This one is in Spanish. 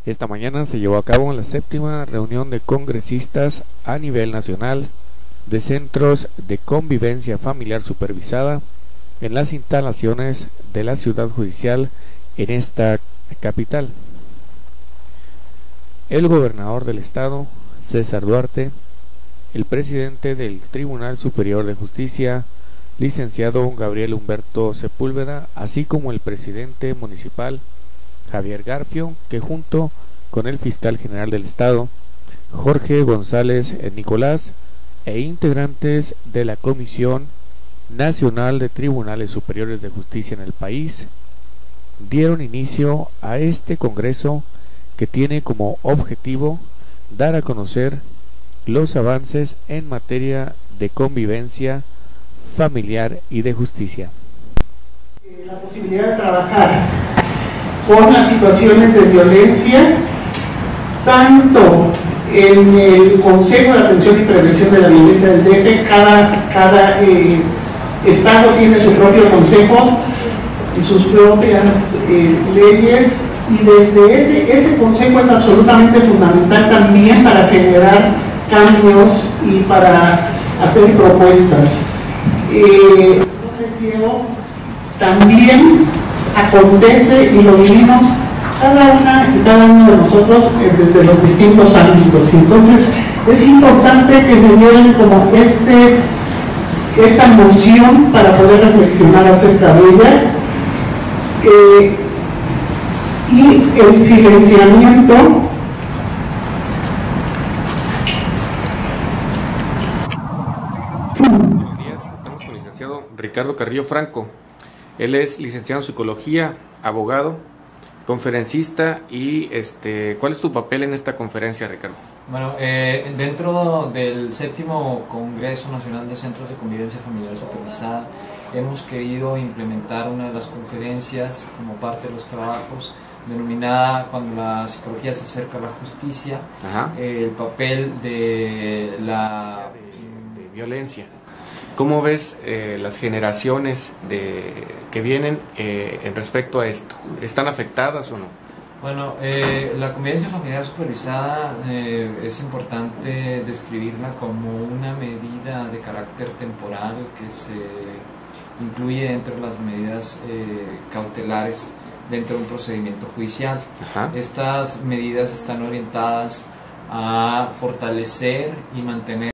Esta mañana se llevó a cabo la séptima reunión de congresistas a nivel nacional de centros de convivencia familiar supervisada en las instalaciones de la ciudad judicial en esta capital. El gobernador del estado, César Duarte, el presidente del Tribunal Superior de Justicia, licenciado Gabriel Humberto Sepúlveda, así como el presidente municipal, Javier Garfio, que junto con el fiscal general del estado, Jorge González Nicolás, e integrantes de la Comisión Nacional de Tribunales Superiores de Justicia en el país, dieron inicio a este congreso que tiene como objetivo dar a conocer los avances en materia de convivencia familiar y de justicia. La posibilidad de trabajar con las situaciones de violencia, tanto en el Consejo de Atención y Prevención de la Violencia del DF, cada estado tiene su propio consejo y sus propias leyes, y desde ese consejo es absolutamente fundamental también para generar cambios y para hacer propuestas. También acontece y lo vivimos cada uno de nosotros desde los distintos ámbitos. Entonces es importante que se dieran como esta moción para poder reflexionar acerca de ella, y el silenciamiento Estamos con el licenciado Ricardo Carrillo Franco. Él es licenciado en psicología, abogado, conferencista y ¿cuál es tu papel en esta conferencia, Ricardo? Bueno, dentro del séptimo Congreso Nacional de Centros de Convivencia Familiar Supervisada hemos querido implementar una de las conferencias como parte de los trabajos denominada Cuando la psicología se acerca a la justicia, el papel de la violencia. ¿Cómo ves las generaciones que vienen en respecto a esto? ¿Están afectadas o no? Bueno, la convivencia familiar supervisada es importante describirla como una medida de carácter temporal que se incluye dentro de las medidas cautelares dentro de un procedimiento judicial. Estas medidas están orientadas a fortalecer y mantener